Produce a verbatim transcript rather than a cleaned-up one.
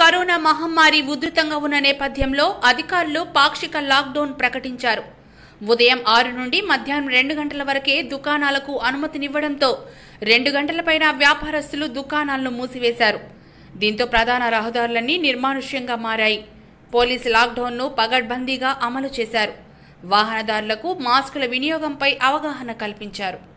Corona మహమ్మారి ఉధృతంగా ఉన్న నేపథ్యంలో అధికారులు పాక్షిక లాక్డౌన్ ప్రకటించారు. ఉదయం ఆరు నుండి మధ్యాహ్నం రెండు గంటల వరకే దుకాణాలకు అనుమతినివ్వడంతో రెండు గంటలపైన వ్యాపారస్తులు దుకాణాలను మూసివేశారు. దీంతో ప్రధాన రహదారులన్నీ నిర్మానుష్యంగా మారాయి. పోలీసు లాక్డౌన్ను పగడ్బందీగా అమలు చేశారు. వాహనదారులకు మాస్కుల వినియోగంపై అవగాహన కల్పించారు.